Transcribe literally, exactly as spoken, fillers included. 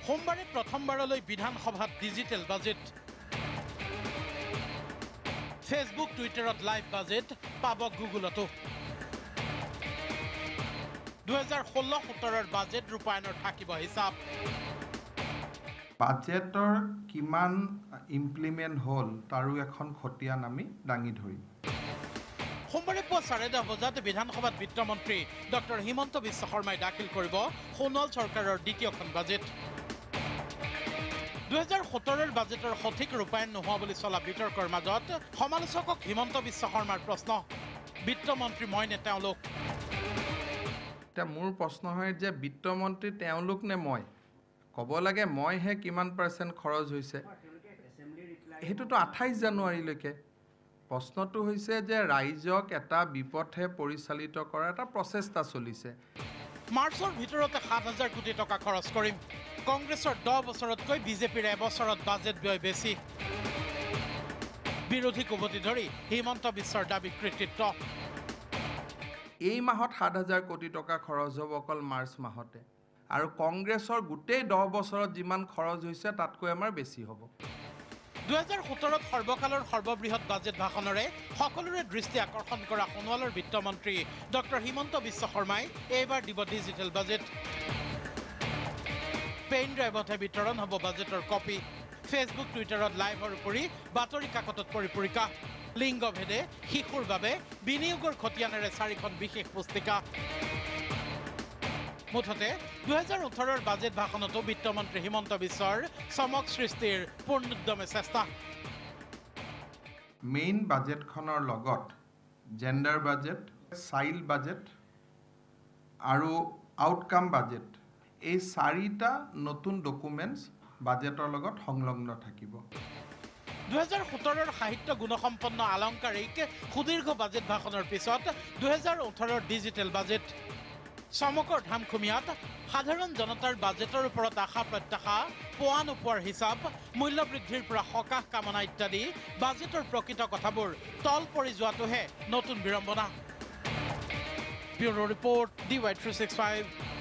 সোমবাৰে প্ৰথমবাৰলৈ বিধানসভাত ডিজিটেল বাজেট ফেচবুক টুইটাৰত লাইভ বাজেট পাব গুগলতো দুহেজাৰ ষোল্ল সোতৰৰ বাজেট ৰূপায়ণৰ থাকিব হিচাপ বাজেটৰ কিমান ইমপ্লিমেণ্ট হ'ল তাৰো এখন খতিয়ান আমি দাঙি ধৰিম সোমবাৰে পুৱা চাৰে দহ বজাত বিধানসভাত বিত্তমন্ত্ৰী ডক্টৰ হিমন্ত বিশ্ব শৰ্মাই দাখিল কৰিব সোণোৱাল চৰকাৰৰ দ্বিতীয়খন বাজেট দুহেজাৰ সোতৰৰ বাজেটৰ সঠিক ৰূপায়ণ নোহোৱা বুলি চলা বিতৰ্কৰ মাজত সমালোচকক হিমন্ত বিশ্ব শৰ্মাৰ প্ৰশ্ন বিত্তমন্ত্ৰী মই নে তেওঁলোক এতিয়া মোৰ প্ৰশ্ন হয় যে বিত্তমন্ত্ৰী তেওঁলোক নে মই ক'ব লাগে মইহে কিমান পাৰ্চেণ্ট খৰচ হৈছে সেইটোতো আঠাইছ জানুৱাৰীলৈকে প্ৰশ্নটো হৈছে যে ৰাইজক এটা বিপথে পৰিচালিত কৰা এটা প্ৰচেষ্টা চলিছে মাৰ্চৰ ভিতৰতে সাত হাজাৰ কোটি টকা খৰচ কৰিম কংগ্ৰেছৰ দহ বছৰতকৈ বিজেপিৰ এবছৰত বাজেট ব্যয় বেছি বিৰোধী কুবতি ধৰি হিমন্ত বিশ্বৰ দাবী কৃতিত্ব এই মাহত সাত হাজাৰ কোটি টকা খৰচ হ'ব অকল মাৰ্চ মাহতে আৰু কংগ্ৰেছৰ গোটেই দহ বছৰত যিমান খৰচ হৈছে তাতকৈ আমাৰ বেছি হ'ব দুহেজাৰ সোতৰত সৰ্বকালৰ সৰ্ববৃহৎ বাজেট ভাষণেৰে সকলোৰে দৃষ্টি আকৰ্ষণ কৰা সোণোৱালৰ বিত্তমন্ত্ৰী ডক্টৰ হিমন্ত বিশ্ব শৰ্মাই এইবাৰ দিব ডিজিটেল বাজেট পেইন ড্ৰাইভতহে বিতৰণ হ'ব বাজেটৰ কপি ফেচবুক টুইটাৰত লাইভৰ উপৰি বাতৰি কাকতত পৰিপূৰিকা লিংগভেদে শিশুৰ বাবে বিনিয়োগৰ খতিয়ানেৰে চাৰিখন বিশেষ পুস্তিকা মুঠতে দুহেজাৰ ওঠৰৰ বাজেট ভাষণতো বিত্তমন্ত্ৰী হিমন্ত বিশ্বৰ চমক সৃষ্টিৰ পূৰ্ণোদ্যমে চেষ্টা মেইন বাজেটখনৰ লগত জেণ্ডাৰ বাজেট চাইল্ড বাজেট আৰু আউটকাম বাজেট এই চাৰিটা নতুন ডকুমেণ্টছ বাজেটৰ লগত সংলগ্ন থাকিব দুহেজাৰ সোতৰৰ সাহিত্য গুণসম্পন্ন আলংকাৰিক সুদীৰ্ঘ বাজেট ভাষণৰ পিছত দুহেজাৰ ওঠৰৰ ডিজিটেল বাজেট চমকৰ ধামখুমীয়াত সাধাৰণ জনতাৰ বাজেটৰ ওপৰত আশা প্ৰত্যাশা পোৱা নোপোৱাৰ হিচাপ মূল্যবৃদ্ধিৰ পৰা সকাহ কামনা ইত্যাদি বাজেটৰ প্ৰকৃত কথাবোৰ তল পৰি যোৱাটোহে নতুন বিড়ম্বনা bureau' report D Y three six five